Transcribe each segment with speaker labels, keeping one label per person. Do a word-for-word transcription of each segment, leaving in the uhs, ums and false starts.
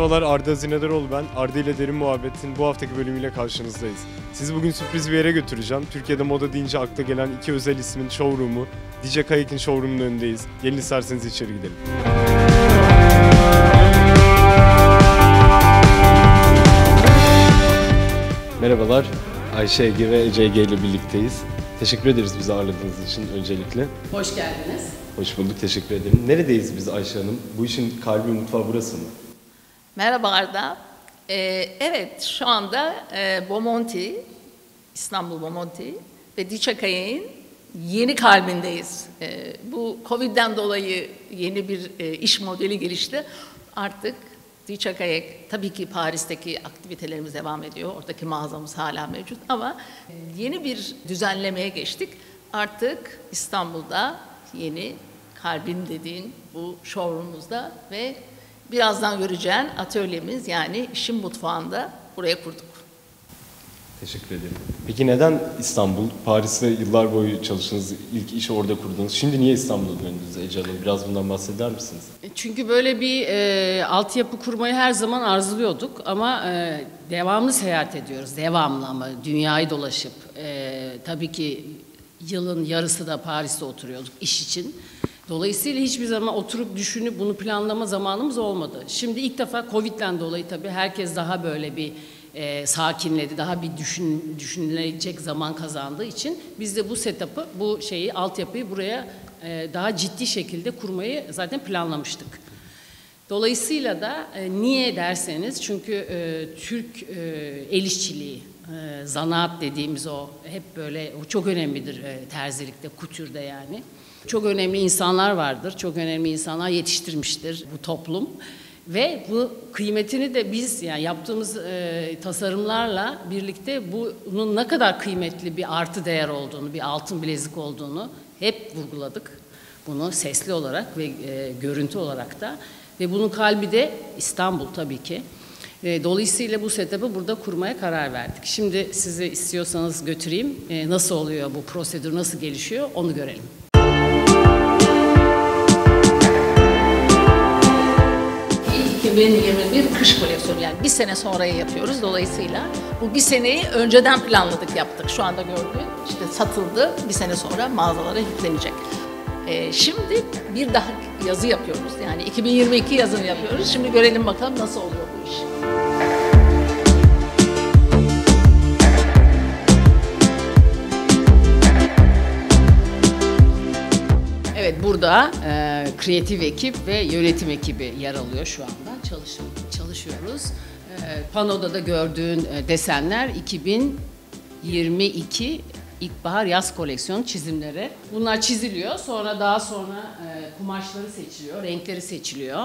Speaker 1: Merhabalar, Arda Zinedaroğlu ben. Arda ile Derin Muhabbet'in bu haftaki bölümüyle karşınızdayız. Sizi bugün sürpriz bir yere götüreceğim. Türkiye'de moda deyince akla gelen iki özel ismin showroom'u, D J Kayek'in showroom'unun önündeyiz. Gelin isterseniz içeri gidelim. Merhabalar, Ayşe Ege ve Ece Ege ile birlikteyiz. Teşekkür ederiz bizi ağırladığınız için öncelikle.
Speaker 2: Hoş geldiniz.
Speaker 1: Hoş bulduk, teşekkür ederim. Neredeyiz biz Ayşe Hanım? Bu işin kalbi, mutfağı burası mı?
Speaker 2: Merhaba Arda. Ee, evet, şu anda e, Bomonti, İstanbul Bomonti ve D J Kayek'in yeni kalbindeyiz. E, bu Covid'den dolayı yeni bir e, iş modeli gelişti. Artık D J Kayek, tabii ki Paris'teki aktivitelerimiz devam ediyor. Oradaki mağazamız hala mevcut ama yeni bir düzenlemeye geçtik. Artık İstanbul'da yeni kalbin dediğin bu showroom'umuzda ve birazdan göreceğin atölyemiz, yani işin mutfağında buraya kurduk.
Speaker 1: Teşekkür ederim. Peki neden İstanbul? Paris'te yıllar boyu çalıştınız, ilk işi orada kurdunuz. Şimdi niye İstanbul'a döndünüz Ece Hanım? Biraz bundan bahseder misiniz?
Speaker 2: Çünkü böyle bir e, altyapı kurmayı her zaman arzuluyorduk ama e, devamlı seyahat ediyoruz. Devamlı ama dünyayı dolaşıp e, tabii ki yılın yarısı da Paris'te oturuyorduk iş için. Dolayısıyla hiçbir zaman oturup düşünüp bunu planlama zamanımız olmadı. Şimdi ilk defa Covid'den dolayı tabii herkes daha böyle bir e, sakinledi, daha bir düşün, düşünülecek zaman kazandığı için biz de bu setup'ı, bu şeyi, altyapıyı buraya e, daha ciddi şekilde kurmayı zaten planlamıştık. Dolayısıyla da e, niye derseniz, çünkü e, Türk e, el işçiliği, e, zanaat dediğimiz o hep böyle, o çok önemlidir e, terzilikte, kutürde yani. Çok önemli insanlar vardır, çok önemli insanlar yetiştirmiştir bu toplum. Ve bu kıymetini de biz, yani yaptığımız e, tasarımlarla birlikte bunun ne kadar kıymetli bir artı değer olduğunu, bir altın bilezik olduğunu hep vurguladık. Bunu sesli olarak ve e, görüntü olarak da. Ve bunun kalbi de İstanbul tabii ki. E, dolayısıyla bu setup'ı burada kurmaya karar verdik. Şimdi sizi istiyorsanız götüreyim. E, nasıl oluyor bu prosedür, nasıl gelişiyor onu görelim. iki bin yirmi bir kış koleksiyonu, yani bir sene sonraya yapıyoruz. Dolayısıyla bu bir seneyi önceden planladık, yaptık. Şu anda gördüğün işte satıldı, bir sene sonra mağazalara yüklenecek. Ee, şimdi bir daha yazı yapıyoruz, yani iki bin yirmi iki yazını yapıyoruz. Şimdi görelim bakalım nasıl oluyor bu iş. Evet, burada e, kreatif ekip ve yönetim ekibi yer alıyor şu anda. Çalış, çalışıyoruz. E, panoda da gördüğün e, desenler iki bin yirmi iki ilkbahar yaz koleksiyonu çizimleri. Bunlar çiziliyor. Sonra daha sonra e, kumaşları seçiliyor, renkleri seçiliyor.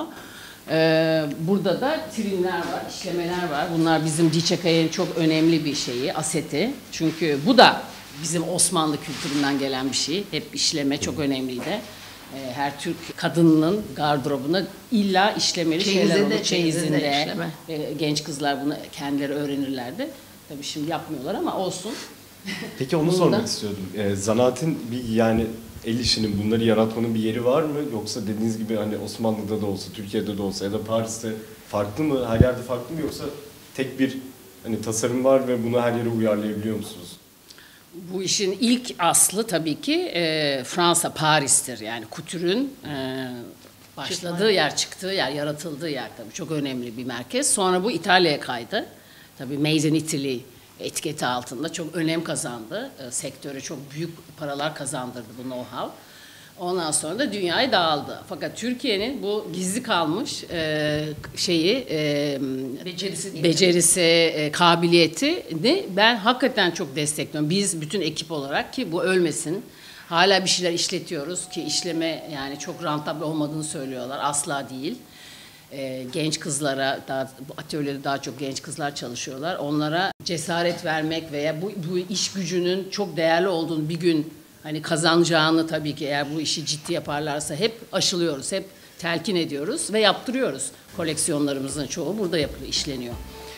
Speaker 2: E, burada da trimler var, işlemeler var. Bunlar bizim D J Kayek'in çok önemli bir şeyi, aseti. Çünkü bu da bizim Osmanlı kültüründen gelen bir şey. Hep işleme çok önemliydi. Her Türk kadınının gardırobuna illa işlemeli
Speaker 3: Çeyizinde,
Speaker 2: şeyler olur.
Speaker 3: çeyizinde,
Speaker 2: Çeyizinde. Genç kızlar bunu kendileri öğrenirlerdi. Tabii şimdi yapmıyorlar ama olsun.
Speaker 1: Peki onu
Speaker 2: Bunda,
Speaker 1: sormak istiyordum. Ee, zanaatin bir, yani el işinin, bunları yaratmanın bir yeri var mı? Yoksa dediğiniz gibi hani Osmanlı'da da olsa, Türkiye'de de olsa ya da Paris'te farklı mı? Her yerde farklı mı, yoksa tek bir hani tasarım var ve bunu her yere uyarlayabiliyor musunuz?
Speaker 2: Bu işin ilk aslı tabii ki e, Fransa, Paris'tir. Yani kutürün e, başladığı Çıkma. yer, çıktığı yer, yaratıldığı yer tabii çok önemli bir merkez. Sonra bu İtalya'ya kaydı. Tabii Made in Italy etiketi altında çok önem kazandı. E, sektöre çok büyük paralar kazandırdı bu know-how. Ondan sonra da dünyaya dağıldı. Fakat Türkiye'nin bu gizli kalmış e, şeyi, e, becerisi, becerisi e, kabiliyetini ben hakikaten çok destekliyorum. Biz bütün ekip olarak, ki bu ölmesin. Hala bir şeyler işletiyoruz ki işleme yani çok rentable olmadığını söylüyorlar. Asla değil. E, genç kızlara, daha, bu atölyede daha çok genç kızlar çalışıyorlar. Onlara cesaret vermek veya bu, bu iş gücünün çok değerli olduğunu bir gün hani kazanacağını, tabii ki eğer bu işi ciddi yaparlarsa hep aşılıyoruz, hep telkin ediyoruz ve yaptırıyoruz. Koleksiyonlarımızın çoğu burada yapılıyor, işleniyor.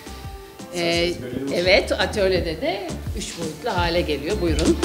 Speaker 2: Ee, evet, atölyede de üç boyutlu hale geliyor. Buyurun.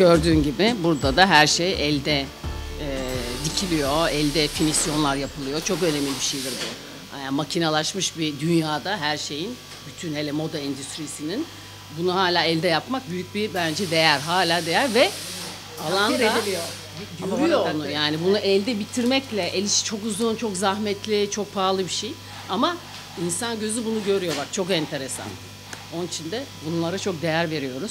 Speaker 2: gördüğün gibi burada da her şey elde e, dikiliyor, elde finisyonlar yapılıyor. Çok önemli bir şeydir bu. Yani makinalaşmış bir dünyada her şeyin, bütün hele moda endüstrisinin bunu hala elde yapmak büyük bir bence değer, hala değer ve alanda görüyor onu. Yani bunu elde bitirmekle, el işi çok uzun, çok zahmetli, çok pahalı bir şey. Ama insan gözü bunu görüyor, bak çok enteresan. Onun için de bunlara çok değer veriyoruz.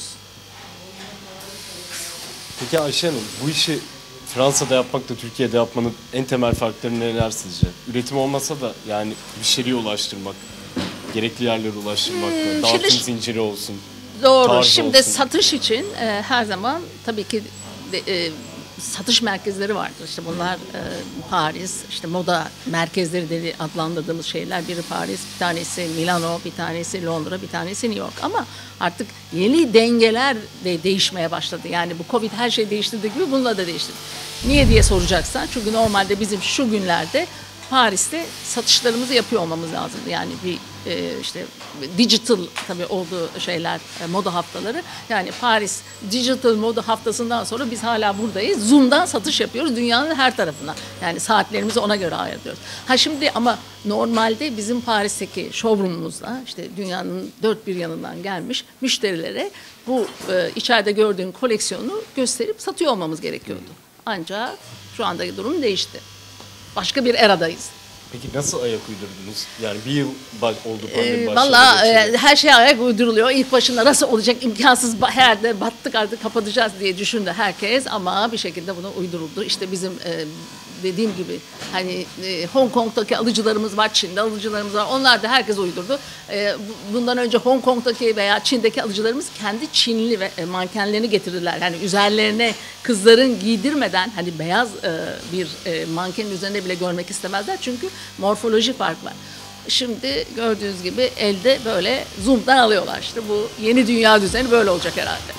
Speaker 1: Peki Ayşe Hanım, bu işi Fransa'da yapmakla Türkiye'de yapmanın en temel farkları neler sizce? Üretim olmasa da yani müşteriye ulaştırmak, gerekli yerlere ulaştırmak, hmm, dağıtım şimdi, zinciri olsun.
Speaker 3: Doğru. Şimdi olsun. Satış için e, her zaman tabii ki de, e, satış merkezleri vardır. İşte bunlar e, Paris, işte moda merkezleri dedi adlandırdığımız şeyler. Biri Paris, bir tanesi Milano, bir tanesi Londra, bir tanesi New York. Ama artık yeni dengeler de değişmeye başladı. Yani bu Covid her şeyi değiştirdiği gibi bununla da değiştirdi. Niye diye soracaksan, çünkü normalde bizim şu günlerde Paris'te satışlarımızı yapıyor olmamız lazımdı. Yani bir e, işte digital tabii olduğu şeyler, e, moda haftaları. Yani Paris Digital Moda Haftası'ndan sonra biz hala buradayız. Zoom'dan satış yapıyoruz dünyanın her tarafına. Yani saatlerimizi ona göre ayarlıyoruz. Ha şimdi ama normalde bizim Paris'teki showroom'umuzda işte dünyanın dört bir yanından gelmiş müşterilere bu e, içeride gördüğün koleksiyonu gösterip satıyor olmamız gerekiyordu. Ancak şu andaki durum değişti. Başka bir eradayız.
Speaker 1: Peki nasıl ayak uydurdunuz? Yani bir yıl oldu pandemi
Speaker 3: ee,
Speaker 1: başladı.
Speaker 3: Valla e, her şey ayak uyduruluyor. İlk başında nasıl olacak, imkansız, her yerde battık artık kapatacağız diye düşündü herkes. Ama bir şekilde bunu uyduruldu. İşte bizim e, dediğim gibi hani e, Hong Kong'daki alıcılarımız var, Çin'de alıcılarımız var. Onlar da herkes uydurdu. E, bundan önce Hong Kong'daki veya Çin'deki alıcılarımız kendi Çinli ve e, mankenlerini getirdiler. Yani üzerlerine kızların giydirmeden hani beyaz e, bir e, mankenin üzerinde bile görmek istemezler. Çünkü morfolojik fark var. Şimdi gördüğünüz gibi elde böyle zoom'dan alıyorlar. İşte bu yeni dünya düzeni böyle olacak herhalde.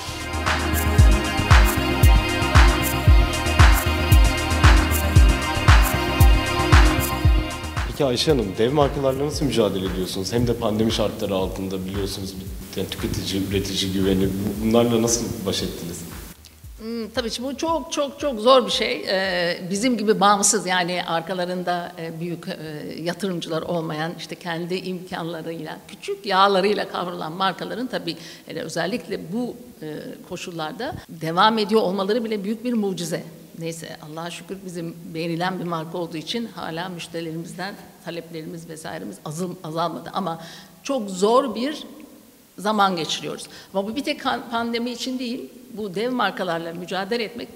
Speaker 1: Peki Ayşe Hanım, dev markalarla nasıl mücadele ediyorsunuz? Hem de pandemi şartları altında biliyorsunuz yani tüketici, üretici güveni. Bunlarla nasıl baş ettiniz?
Speaker 3: Hmm, tabii ki bu çok çok çok zor bir şey. Ee, bizim gibi bağımsız yani arkalarında e, büyük e, yatırımcılar olmayan işte kendi imkanlarıyla, küçük yağlarıyla kavrulan markaların tabii yani özellikle bu e, koşullarda devam ediyor olmaları bile büyük bir mucize. Neyse Allah'a şükür bizim beğenilen bir marka olduğu için hala müşterilerimizden taleplerimiz vesairemiz azal, azalmadı. Ama çok zor bir zaman geçiriyoruz. Ama bu bir tek pandemi için değil, bu dev markalarla mücadele etmek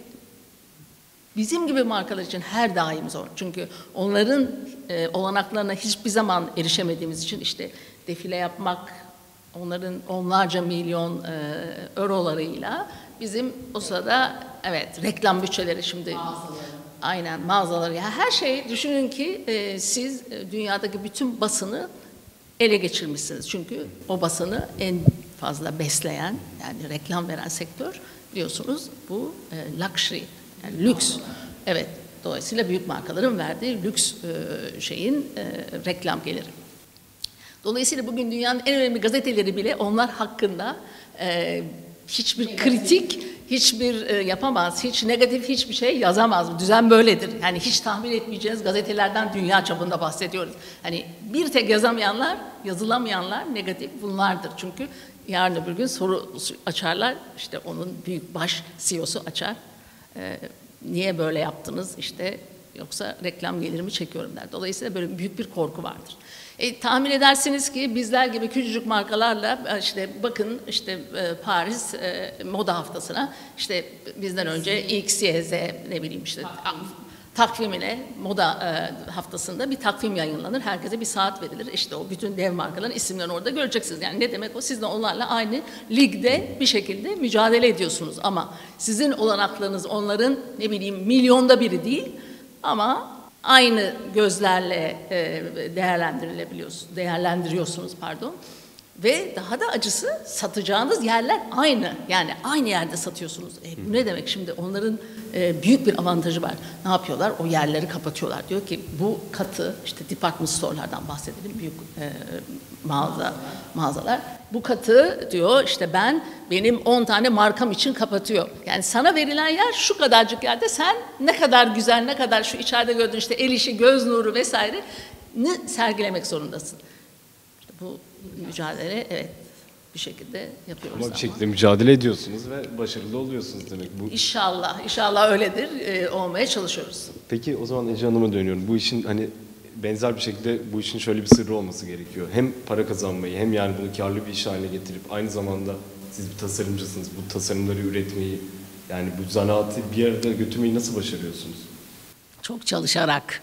Speaker 3: bizim gibi markalar için her daim zor. Çünkü onların e, olanaklarına hiçbir zaman erişemediğimiz için işte defile yapmak, onların onlarca milyon e, eurolarıyla bizim o sırada evet reklam bütçeleri şimdi mağazaları. Aynen mağazaları ya her şey düşünün ki e, siz e, dünyadaki bütün basını ele geçirmişsiniz. Çünkü o basını en fazla besleyen yani reklam veren sektör biliyorsunuz bu e, luxury yani lüks. Evet dolayısıyla büyük markaların verdiği lüks e, şeyin e, reklam geliri. Dolayısıyla bugün dünyanın en önemli gazeteleri bile onlar hakkında e, hiçbir kritik, hiçbir e, yapamaz, hiç negatif hiçbir şey yazamaz. Düzen böyledir. Yani hiç tahmin etmeyeceğiniz gazetelerden dünya çapında bahsediyoruz. Hani bir tek yazamayanlar, yazılamayanlar negatif bunlardır. Çünkü yarın öbür gün soru açarlar. İşte onun büyük baş C E O'su açar. E, niye böyle yaptınız? İşte yoksa reklam gelirimi çekiyorum der. Dolayısıyla böyle büyük bir korku vardır. E, tahmin edersiniz ki bizler gibi küçücük markalarla işte bakın işte e, Paris e, moda haftasına işte bizden önce X, Y, Z ne bileyim işte takvimine moda e, haftasında bir takvim yayınlanır. Herkese bir saat verilir. İşte o bütün dev markaların isimlerini orada göreceksiniz. Yani ne demek o? Siz de onlarla aynı ligde bir şekilde mücadele ediyorsunuz. Ama sizin olanaklarınız onların ne bileyim milyonda biri değil ama aynı gözlerle e, değerlendirilebiliyorsunuz, değerlendiriyorsunuz pardon. Ve daha da acısı satacağınız yerler aynı. Yani aynı yerde satıyorsunuz. E, bu ne demek şimdi? Onların e, büyük bir avantajı var. Ne yapıyorlar? O yerleri kapatıyorlar. Diyor ki bu katı işte department store'lardan bahsedelim. Büyük e, mağaza, mağazalar. Bu katı diyor işte ben benim on tane markam için kapatıyor. Yani sana verilen yer şu kadarcık yerde sen ne kadar güzel, ne kadar şu içeride gördüğün işte el işi, göz nuru vesaire ni sergilemek zorundasın. İşte bu mücadele evet bir şekilde yapıyoruz.
Speaker 1: Ama bir şekilde mücadele ediyorsunuz ve başarılı oluyorsunuz demek bu.
Speaker 3: İnşallah, inşallah öyledir. E, olmaya çalışıyoruz.
Speaker 1: Peki o zaman Ece Hanım'a dönüyorum. Bu işin hani benzer bir şekilde bu işin şöyle bir sırrı olması gerekiyor. Hem para kazanmayı hem yani bunu karlı bir iş haline getirip aynı zamanda siz bir tasarımcısınız. Bu tasarımları üretmeyi yani bu zanaatı bir arada götürmeyi nasıl başarıyorsunuz?
Speaker 2: Çok çalışarak,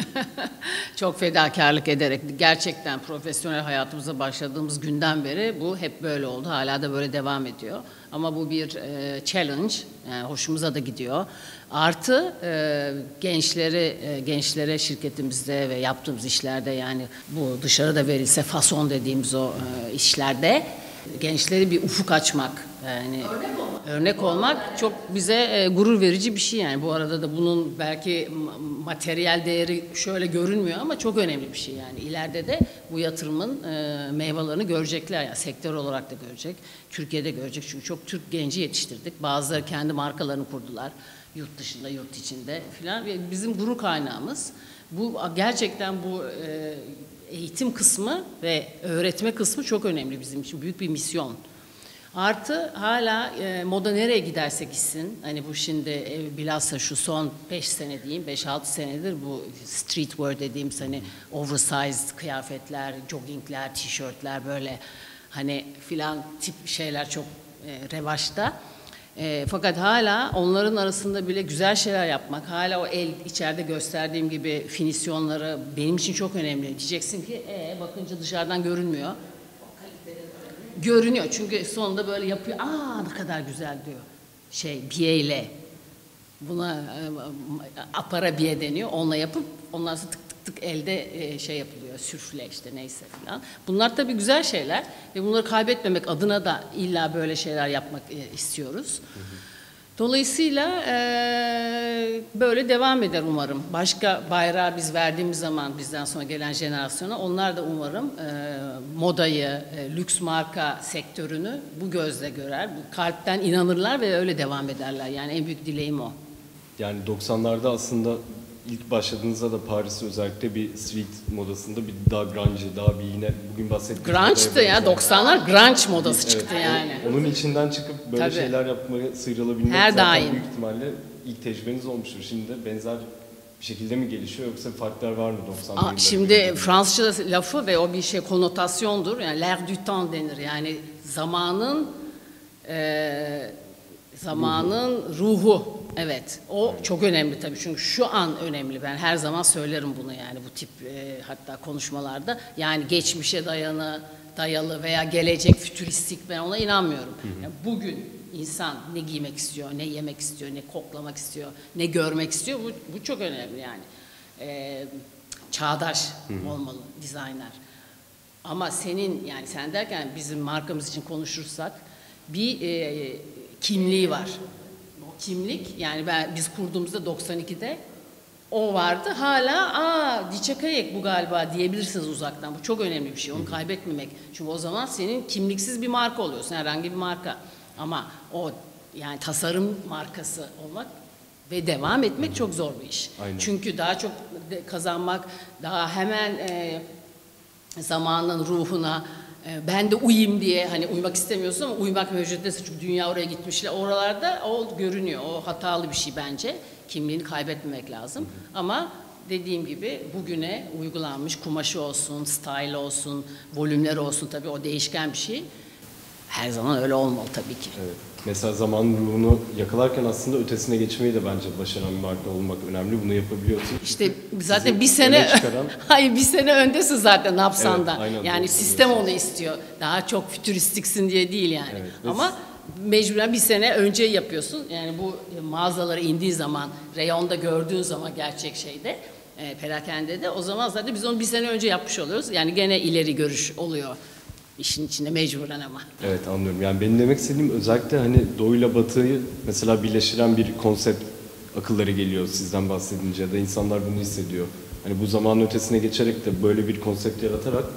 Speaker 2: çok fedakarlık ederek, gerçekten profesyonel hayatımıza başladığımız günden beri bu hep böyle oldu. Hala da böyle devam ediyor. Ama bu bir e, challenge, yani hoşumuza da gidiyor. Artı e, gençleri, e, gençlere şirketimizde ve yaptığımız işlerde yani bu dışarıda verilse fason dediğimiz o e, işlerde gençleri bir ufuk açmak. Yani örnek olmak. Örnek olmak çok bize e, gurur verici bir şey yani. Bu arada da bunun belki materyal değeri şöyle görünmüyor ama çok önemli bir şey yani. İleride de bu yatırımın e, meyvelerini görecekler yani sektör olarak da görecek. Türkiye'de görecek çünkü çok Türk genci yetiştirdik. Bazıları kendi markalarını kurdular. Yurt dışında, yurt içinde filan. Bizim gurur kaynağımız. Bu gerçekten bu e, eğitim kısmı ve öğretme kısmı çok önemli bizim için. Büyük bir misyon. Artı hala e, moda nereye gidersek gitsin, hani bu şimdi e, bilhassa şu son beş sene diyeyim, beş altı senedir bu streetwear dediğimiz hani oversized kıyafetler, joggingler, tişörtler böyle hani filan tip şeyler çok e, revaçta. E, fakat hala onların arasında bile güzel şeyler yapmak, hala o el içeride gösterdiğim gibi finisyonları benim için çok önemli. Diyeceksin ki e, bakınca dışarıdan görünmüyor. Görünüyor çünkü sonunda böyle yapıyor. Aa ne kadar güzel diyor. Şey biyeyle buna e, apara biye deniyor. Onunla yapıp ondan sonra tık tık tık elde e, şey yapılıyor. Sürfle işte neyse falan. Bunlar tabii güzel şeyler ve bunları kaybetmemek adına da illa böyle şeyler yapmak e, istiyoruz. Hı hı. Dolayısıyla e, böyle devam eder umarım. Başka bayrağı biz verdiğimiz zaman bizden sonra gelen jenerasyona onlar da umarım e, modayı, e, lüks marka sektörünü bu gözle görer. Bu kalpten inanırlar ve öyle devam ederler. Yani en büyük dileğim o.
Speaker 1: Yani doksanlarda aslında ilk başladığınızda da Paris'te özellikle bir street modasında bir daha grunge, daha bir yine bugün bahsettiğimiz...
Speaker 2: Grunge'tı ya, doksanlar grunge modası
Speaker 1: evet,
Speaker 2: çıktı yani.
Speaker 1: Onun içinden çıkıp böyle
Speaker 2: Tabii.
Speaker 1: şeyler yapmaya sıyrılabilmek
Speaker 2: her
Speaker 1: zaten
Speaker 2: daim.
Speaker 1: Büyük ihtimalle ilk tecrübeniz olmuştur. Şimdi de benzer bir şekilde mi gelişiyor yoksa farklar var mı doksanlı yıllarda?
Speaker 2: Şimdi Fransızca lafı ve o bir şey konotasyondur. Yani l'air du temps denir. Yani zamanın e, zamanın ruhu. ruhu. Evet. O evet. Çok önemli tabii. Çünkü şu an önemli. Ben her zaman söylerim bunu yani bu tip e, hatta konuşmalarda. Yani geçmişe dayanı, dayalı veya gelecek fütüristik ben ona inanmıyorum. Hı hı. Yani bugün insan ne giymek istiyor, ne yemek istiyor, ne koklamak istiyor, ne görmek istiyor. Bu, bu çok önemli yani. E, çağdaş hı hı. olmalı designer. Ama senin yani sen derken bizim markamız için konuşursak bir e, kimliği var. O kimlik yani ben biz kurduğumuzda doksan ikide o vardı. Hala aa Diçakayek bu galiba diyebilirsiniz uzaktan. Bu çok önemli bir şey. Onu kaybetmemek. Çünkü o zaman senin kimliksiz bir marka oluyorsun. Herhangi bir marka. Ama o yani tasarım markası olmak ve devam etmek çok zor bir iş. Aynen. Çünkü daha çok kazanmak, daha hemen e, zamanın ruhuna e, ben de uyuyayım diye hani uymak istemiyorsun ama uymak mevcudesi çünkü dünya oraya gitmişler. Oralarda o görünüyor. O hatalı bir şey bence. Kimliğini kaybetmemek lazım. Hı hı. Ama dediğim gibi bugüne uygulanmış kumaşı olsun, style olsun, volümler olsun tabii o değişken bir şey. Her zaman öyle olmalı tabii ki.
Speaker 1: Evet. Mesela zamanın ruhunu yakalarken aslında ötesine geçmeyi de bence başaran bir marka olmak önemli. Bunu yapabiliyorsun.
Speaker 2: İşte zaten bir sene çıkaran... hayır bir sene öndesin zaten ne yapsan da. Evet, yani doğru, sistem onu istiyor. Daha çok fütüristiksin diye değil yani. Evet, ama mecburen bir sene önce yapıyorsun. Yani bu mağazalara indiği zaman, reyonda gördüğün zaman gerçek şeyde, e, perakendede o zaman zaten biz onu bir sene önce yapmış oluyoruz. Yani gene ileri görüş oluyor. İşin içinde mecburen ama. Evet
Speaker 1: anlıyorum. Yani benim demek istediğim özellikle hani Doğu'yla Batı'yı mesela birleştiren bir konsept akılları geliyor sizden bahsedince ya da insanlar bunu hissediyor. Hani bu zamanın ötesine geçerek de böyle bir konsept yaratarak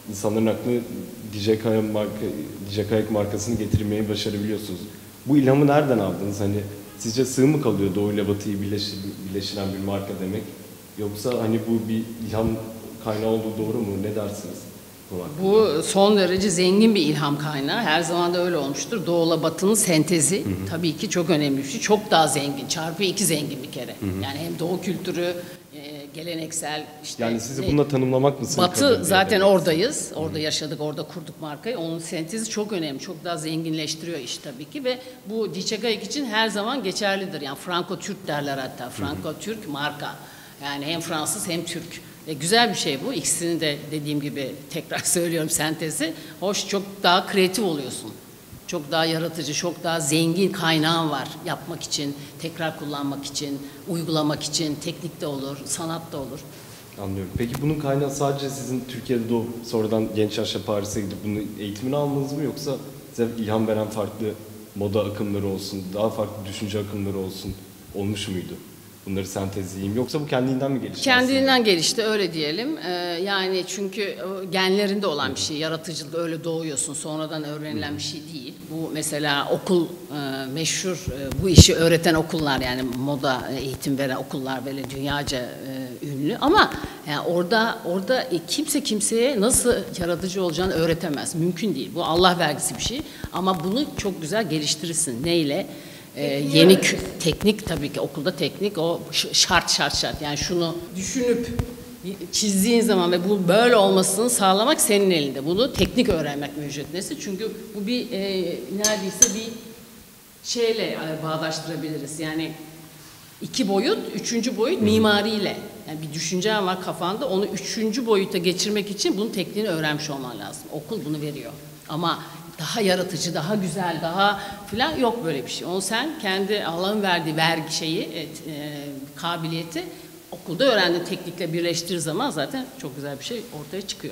Speaker 1: insanların aklına D J Kaya marka, D J Kayak markasını getirmeyi başarabiliyorsunuz. Bu ilhamı nereden aldınız? Hani sizce sığ mı kalıyor Doğu ile Batı'yı birleşir, birleştiren bir marka demek? Yoksa hani bu bir ilham kaynağı olduğu doğru mu? Ne dersiniz? Bu,
Speaker 2: Bu son derece zengin bir ilham kaynağı. Her zaman da öyle olmuştur. Doğu'la Batı'nın sentezi hı hı. tabii ki çok önemli bir şey. Çok daha zengin. Çarpı iki zengin bir kere. Hı hı. Yani hem Doğu kültürü, e, geleneksel işte.
Speaker 1: Yani sizi ne, bununla tanımlamak mı?
Speaker 2: Batı zaten oradayız. Orada yaşadık, orada kurduk markayı. Onun sentezi çok önemli. Çok daha zenginleştiriyor iş tabii ki ve bu D J Kayak için her zaman geçerlidir. Yani Franco-Türk derler hatta. Franco-Türk marka. Yani hem Fransız hem Türk. E, güzel bir şey bu. İkisini de dediğim gibi tekrar söylüyorum sentezi. Hoş, çok daha kreatif oluyorsun. Çok daha yaratıcı, çok daha zengin kaynağın var yapmak için, tekrar kullanmak için, uygulamak için, teknikte olur, sanatta olur.
Speaker 1: Anlıyorum. Peki bunun kaynağı sadece sizin Türkiye'de doğup sonradan genç yaşta Paris'e gidip bunun eğitimini almanız mı, yoksa size ilham veren farklı moda akımları olsun, daha farklı düşünce akımları olsun olmuş muydu? Bunları sentezleyeyim. Yoksa bu kendinden mi gelişti?
Speaker 2: Kendinden
Speaker 1: aslında?
Speaker 2: gelişti, öyle diyelim. Ee, yani çünkü genlerinde olan bir şey. Yaratıcılık öyle doğuyorsun. Sonradan öğrenilen bir şey değil. Bu mesela okul e, meşhur e, bu işi öğreten okullar, yani moda eğitim veren okullar böyle dünyaca e, ünlü. Ama yani orada orada e, kimse kimseye nasıl yaratıcı olacağını öğretemez. Mümkün değil. Bu Allah vergisi bir şey. Ama bunu çok güzel geliştirirsin. Neyle? Ee, yeni teknik, tabii ki okulda teknik o şart şart şart. Yani şunu düşünüp çizdiğin zaman ve bu böyle olmasını sağlamak senin elinde. Bunu teknik öğrenmek müjdetlesi. Çünkü bu bir e, neredeyse bir şeyle e, bağdaştırabiliriz. Yani iki boyut, üçüncü boyut mimariyle. Yani bir düşüncen var kafanda, onu üçüncü boyuta geçirmek için bunun tekniğini öğrenmiş olman lazım. Okul bunu veriyor. Ama daha yaratıcı, daha güzel, daha filan yok böyle bir şey. Onu sen kendi Allah'ın verdiği vergi şeyi, et, e, kabiliyeti okulda öğrendiğin teknikle birleştirir zaman zaten çok güzel bir şey ortaya çıkıyor.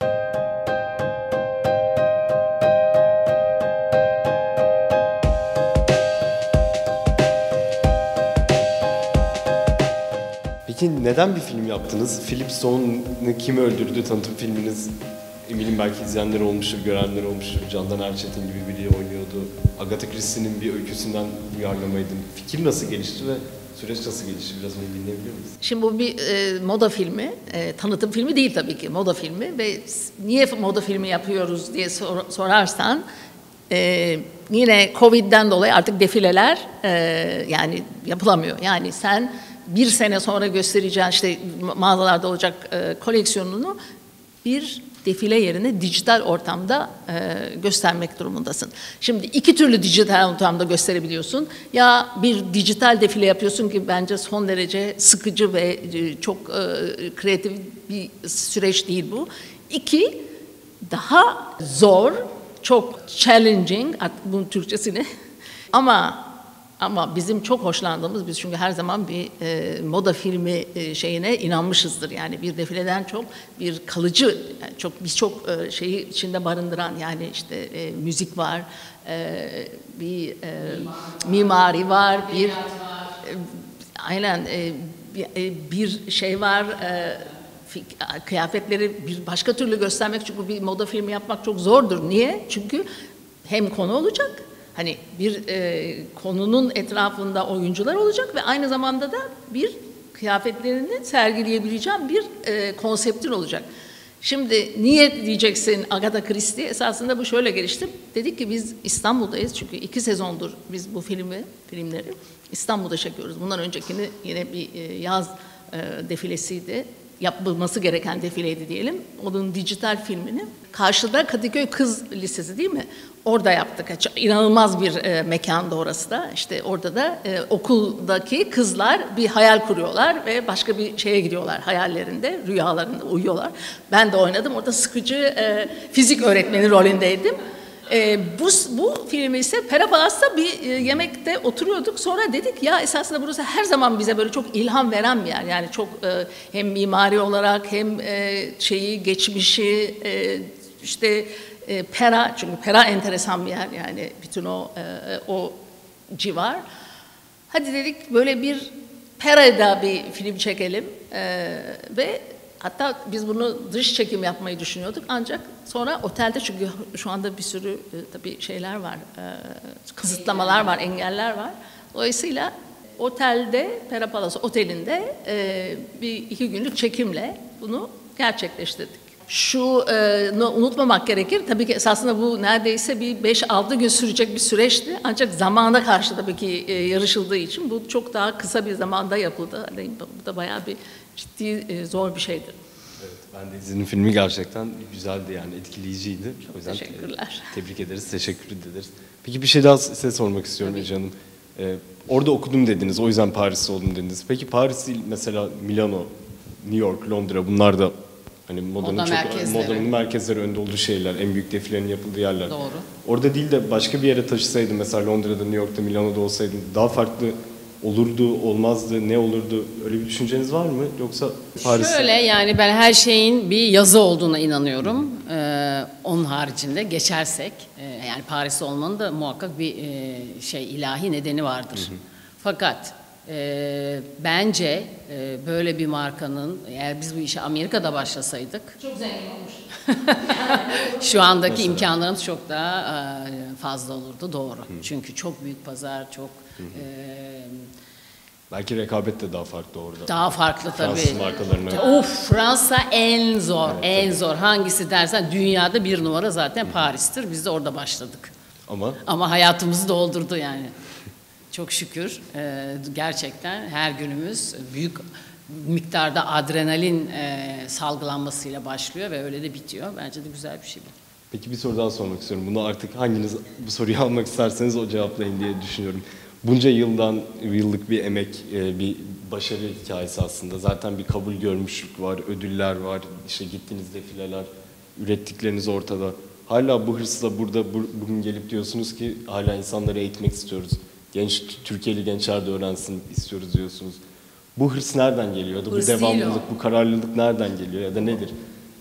Speaker 1: Peki neden bir film yaptınız? Philip Stone'u kim öldürdü? Tanıtım filminiz. Eminim belki izleyenler olmuştur, görenler olmuştur. Candan Erçetin gibi biri oynuyordu. Agatha Christie'nin bir öyküsünden uyarlamaydı. Fikir nasıl gelişti ve süreç nasıl gelişti? Biraz onu dinleyebilir miyiz?
Speaker 3: Şimdi bu bir e, moda filmi, e, tanıtım filmi değil tabii ki, moda filmi ve niye moda filmi yapıyoruz diye sor, sorarsan e, yine Covid'den dolayı artık defileler e, yani yapılamıyor. Yani sen bir sene sonra göstereceğin işte mağazalarda olacak e, koleksiyonunu bir defile yerine dijital ortamda e, göstermek durumundasın. Şimdi iki türlü dijital ortamda gösterebiliyorsun. Ya bir dijital defile yapıyorsun ki bence son derece sıkıcı ve e, çok e, kreatif bir süreç değil bu. İki, daha zor, çok challenging, artık bunun Türkçesini ama Ama bizim çok hoşlandığımız, biz çünkü her zaman bir e, moda filmi e, şeyine inanmışızdır. Yani bir defileden çok bir kalıcı, yani çok birçok e, şeyi içinde barındıran, yani işte e, müzik var, e, bir e, mimari var, bir e, aynen e, bir, e, bir şey var. E, kıyafetleri bir başka türlü göstermek, çünkü bir moda filmi yapmak çok zordur. Niye? Çünkü hem konu olacak. Hani bir e, konunun etrafında oyuncular olacak ve aynı zamanda da bir kıyafetlerini sergileyebileceğim bir e, konseptin olacak. Şimdi niye diyeceksin Agatha Christie? Esasında bu şöyle gelişti. Dedik ki biz İstanbul'dayız, çünkü iki sezondur biz bu filmi, filmleri İstanbul'da çekiyoruz. Bundan öncekini yine bir e, yaz e, defilesiydi. Yapılması gereken defileydi diyelim. Onun dijital filmini. Karşıda Kadıköy Kız Lisesi değil mi? Orada yaptık. Çok inanılmaz bir e, mekanda orası da. İşte orada da e, okuldaki kızlar bir hayal kuruyorlar ve başka bir şeye gidiyorlar hayallerinde, rüyalarında uyuyorlar. Ben de oynadım. Orada sıkıcı e, fizik öğretmeni rolündeydim. E, bu, bu filmi ise Pera Palas'ta bir e, yemekte oturuyorduk. Sonra dedik ya esasında burası her zaman bize böyle çok ilham veren bir yer. Yani çok e, hem mimari olarak hem e, şeyi, geçmişi, e, işte e, Pera, çünkü Pera enteresan bir yer, yani bütün o e, o civar. Hadi dedik böyle bir Pera'da bir film çekelim e, ve hatta biz bunu dış çekim yapmayı düşünüyorduk ancak sonra otelde, çünkü şu anda bir sürü e, tabii şeyler var, e, kısıtlamalar var, engeller var. Dolayısıyla otelde, Pera Palace Oteli'nde e, bir iki günlük çekimle bunu gerçekleştirdik. Şu e, unutmamak gerekir, tabii ki esasında bu neredeyse bir beş altı gün sürecek bir süreçti. Ancak zamana karşı tabii ki e, yarışıldığı için bu çok daha kısa bir zamanda yapıldı. Hani bu da bayağı bir ciddi, e, zor bir şeydi.
Speaker 1: Evet, ben de izledim filmi, gerçekten güzeldi yani, etkileyiciydi.
Speaker 3: Çok
Speaker 1: o yüzden
Speaker 3: teşekkürler.
Speaker 1: Te tebrik ederiz, teşekkür ederiz. Peki bir şey daha size sormak istiyorum Ece Hanım. Ee, orada okudum dediniz, o yüzden Paris'te oldum dediniz. Peki Paris değil, mesela Milano, New York, Londra, bunlar da hani modanın
Speaker 2: Moda
Speaker 1: çok
Speaker 2: merkezleri.
Speaker 1: modanın merkezleri önde olduğu şeyler, en büyük defilenin yapıldığı yerler.
Speaker 2: Doğru.
Speaker 1: Orada değil de başka bir yere taşısaydın, mesela Londra'da, New York'ta, Milano'da olsaydın daha farklı olurdu, olmazdı, ne olurdu? Öyle bir düşünceniz var mı? Yoksa Paris?
Speaker 2: Şöyle, yani ben her şeyin bir yazı olduğuna inanıyorum. Ee, onun haricinde geçersek, e, yani Paris olmanın da muhakkak bir e, şey ilahi nedeni vardır. Hı hı. Fakat e, bence e, böyle bir markanın, eğer biz bu işe Amerika'da başlasaydık, çok zengin olmuş. Şu andaki mesela imkanlarımız çok daha e, fazla olurdu, doğru. Hı. Çünkü çok büyük pazar, çok hı hı. E,
Speaker 1: belki rekabet de daha farklı orada.
Speaker 2: Daha farklı tabii.
Speaker 1: Fransız markalarına.
Speaker 2: Of, Fransa en zor,
Speaker 1: evet,
Speaker 2: en
Speaker 1: tabii.
Speaker 2: zor. Hangisi dersen dünyada bir numara zaten Paris'tir. Biz de orada başladık.
Speaker 1: Ama?
Speaker 2: Ama hayatımızı doldurdu yani. Çok şükür e, gerçekten her günümüz büyük miktarda adrenalin e, salgılanmasıyla başlıyor ve öyle de bitiyor. Bence de güzel bir şey bu.
Speaker 1: Peki bir soru daha sormak istiyorum. Bunu artık hanginiz bu soruyu almak isterseniz o cevaplayın diye düşünüyorum. Bunca yıldan yıllık bir emek, bir başarı hikayesi aslında. Zaten bir kabul görmüşlük var, ödüller var, işte gittiğiniz defileler, ürettikleriniz ortada. Hala bu hırsla burada bugün gelip diyorsunuz ki hala insanları eğitmek istiyoruz. Genç, Türkiye'li gençler de öğrensin istiyoruz diyorsunuz. Bu hırs nereden geliyor? Ya da bu devamlılık, bu kararlılık nereden geliyor ya da nedir?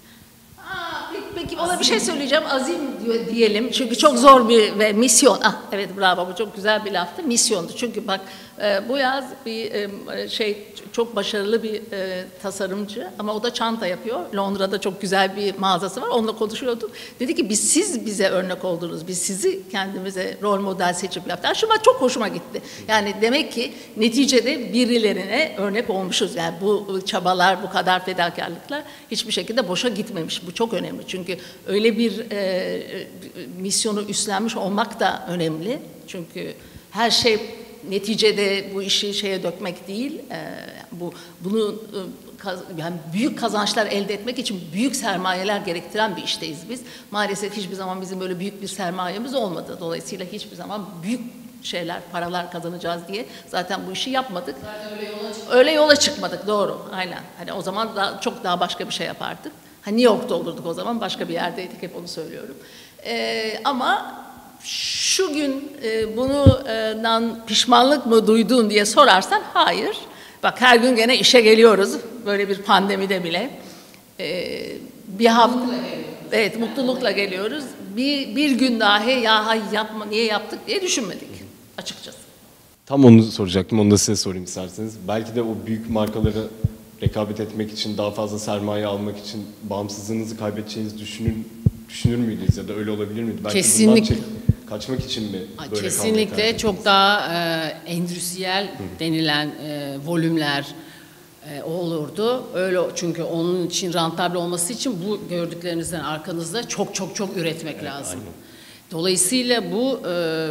Speaker 3: Peki ona bir şey söyleyeceğim, azim diyelim çünkü çok zor bir ve misyon. Ah evet, bravo, bu çok güzel bir laftı, misyondu. Çünkü bak e, bu yaz bir e, şey çok başarılı bir e, tasarımcı ama o da çanta yapıyor. Londra'da çok güzel bir mağazası var, onunla konuşuyorduk. Dedi ki biz siz bize örnek oldunuz, biz sizi kendimize rol model seçip yaptık. Şu an çok hoşuma gitti. Yani demek ki neticede birilerine örnek olmuşuz. Yani bu çabalar, bu kadar fedakarlıklar hiçbir şekilde boşa gitmemiş. Bu çok önemli çünkü öyle bir e, misyonu üstlenmiş olmak da önemli. Çünkü her şey neticede bu işi şeye dökmek değil. E, bu bunu e, kaz, yani büyük kazançlar elde etmek için büyük sermayeler gerektiren bir işteyiz biz. Maalesef hiçbir zaman bizim böyle büyük bir sermayemiz olmadı. Dolayısıyla hiçbir zaman büyük şeyler, paralar kazanacağız diye zaten bu işi yapmadık. Zaten öyle yola çıkmadık. Öyle yola çıkmadık, doğru. Aynen. Hani o zaman daha, çok daha başka bir şey yapardık. Ha, New York'ta olurduk o zaman, başka bir yerdeydik, hep onu söylüyorum. Ee, ama şu gün e, bundan pişmanlık mı duydun diye sorarsan hayır. Bak her gün gene işe geliyoruz, böyle bir pandemide bile. Ee, bir hafta, evet, mutlulukla geliyoruz. Bir, bir gün dahi ya hay yapma, niye yaptık diye düşünmedik açıkçası.
Speaker 1: Tam onu soracaktım, onu da size sorayım isterseniz. Belki de o büyük markaları rekabet etmek için, daha fazla sermaye almak için bağımsızlığınızı kaybedeceğinizi düşünür, düşünür müydünüz ya da öyle olabilir miydi? Belki
Speaker 2: kesinlikle.
Speaker 1: Bundan kaçmak için mi böyle
Speaker 2: kesinlikle çok daha e, endüstriyel Hı. denilen e, volümler e, olurdu. Öyle, çünkü onun için rentable olması için bu gördüklerinizden arkanızda çok çok çok üretmek evet, lazım. Aynen. Dolayısıyla bu e,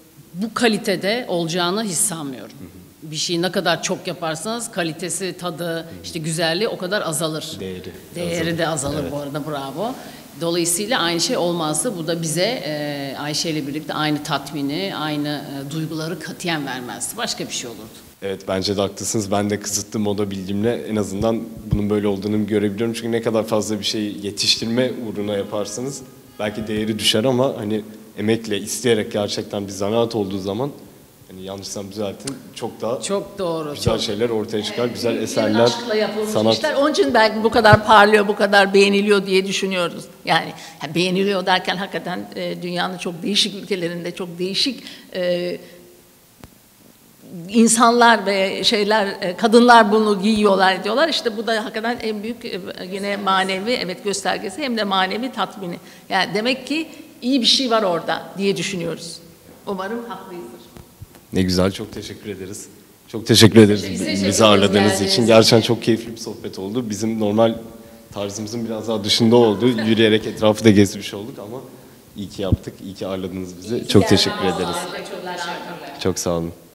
Speaker 2: bu kalitede olacağını hiç sanmıyorum. Hı hı. Bir şeyi ne kadar çok yaparsanız kalitesi, tadı, hı hı. işte güzelliği o kadar azalır.
Speaker 1: Değeri.
Speaker 2: Değeri azalır. de azalır evet. Bu arada, bravo. Dolayısıyla aynı şey olmazdı. Bu da bize e, Ayşe ile birlikte aynı tatmini, aynı e, duyguları katiyen vermezdi. Başka bir şey olurdu.
Speaker 1: Evet, bence de haklısınız. Ben de kısıtlı moda bilgimle en azından bunun böyle olduğunu görebiliyorum. Çünkü ne kadar fazla bir şey yetiştirme uğruna yaparsanız belki değeri düşer ama hani emekle, isteyerek gerçekten bir zanaat olduğu zaman, hani yanlışsam düzeltin, çok daha
Speaker 2: çok doğru,
Speaker 1: güzel
Speaker 2: çok.
Speaker 1: şeyler ortaya çıkar,
Speaker 3: evet,
Speaker 1: güzel eserler,
Speaker 3: aşkla yapılmış
Speaker 1: sanat.
Speaker 3: işler. Onun için belki bu kadar parlıyor, bu kadar beğeniliyor diye düşünüyoruz. Yani beğeniliyor derken hakikaten e, dünyanın çok değişik ülkelerinde çok değişik e, insanlar ve şeyler, e, kadınlar bunu giyiyorlar diyorlar. İşte bu da hakikaten en büyük e, yine manevi evet göstergesi hem de manevi tatmini. Yani demek ki iyi bir şey var orada diye düşünüyoruz. Umarım haklıyızdır.
Speaker 1: Ne güzel, çok teşekkür ederiz. Çok teşekkür ederiz
Speaker 2: Biz teşekkür
Speaker 1: bizi ağırladığınız
Speaker 2: ederiz
Speaker 1: için.
Speaker 2: geldiğiniz
Speaker 1: Gerçekten
Speaker 2: için.
Speaker 1: çok keyifli bir sohbet oldu. Bizim normal tarzımızın biraz daha dışında oldu. Yürüyerek etrafı da gezmiş olduk ama iyi ki yaptık. İyi ki ağırladınız bizi. Çok teşekkür ederiz.
Speaker 2: Çok teşekkürler.
Speaker 1: Çok sağ olun.